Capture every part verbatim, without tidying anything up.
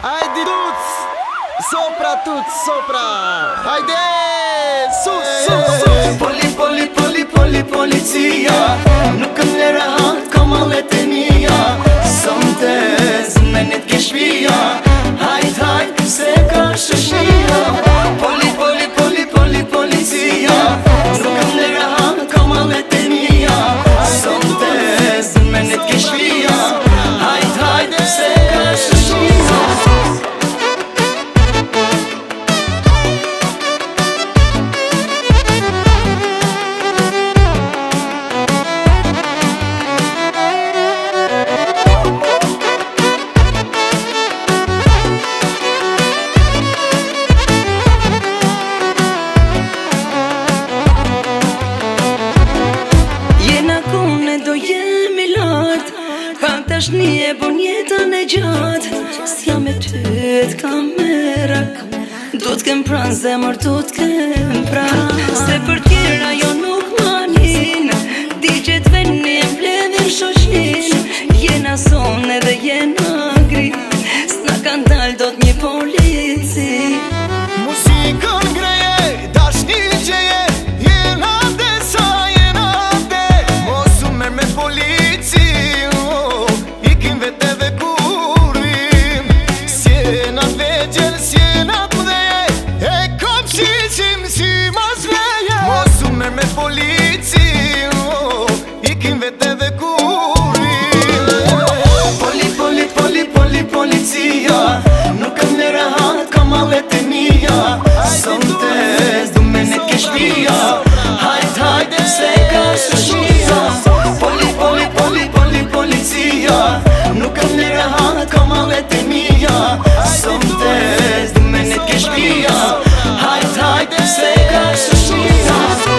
Haide, tuți! Sopra, tuți, sopra! Haide! Sus, sus, sus! Poli, poli, poli, poli, poliția Nu când le rahat comme en letenia Sunteți menit gheșvia Haid, haid, se ca șășnia Poli, poli, poli, poli, poliția Nu când le rahat comme en letenia Sunteți menit gheșvia Haid, haid, se ca șășnia Një e bon jetën e gjatë S'ja me tyt kamerak Do t'kem pranë zemër, do t'kem pranë Se për tjera jo nuk manin Di që t'veni e mbledhin shoqin Jena son edhe jena gri S'na kan dal do t'një polici Muzikën greje, dashni gjeje Jena dhe sa jena dhe Mos u merr me polici me polici, oh, ikim vete dhe kurin Poli, poli, poli, poli, policia Nuk kam në rahat, kam alet e mija Sontes, du me në keshtia Hajt, hajt, se ka shëshia Poli, poli, poli, poli, policia Nuk kam në rahat, kam alet e mija Sontes, du me në keshtia Hajt, hajt, se ka shëshia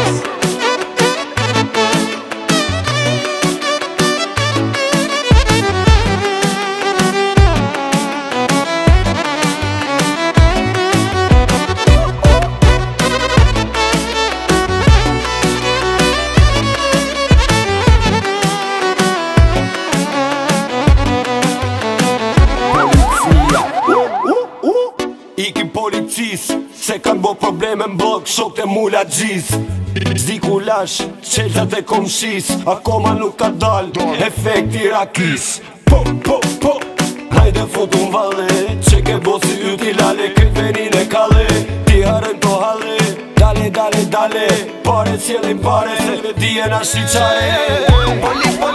Ikim policis, se kanë bo probleme m'blok, shok të mula gjiz Zdi ku lash, qeltat e komshis, akoma nuk ka dal, efekti rakis Po, po, po, hajde fotu m'valle, që ke bosi yti lale, këtë venin e kalle Ti harën to halle, dale, dale, dale, pare s'jelin pare, se di e na shqiqare Poli, poli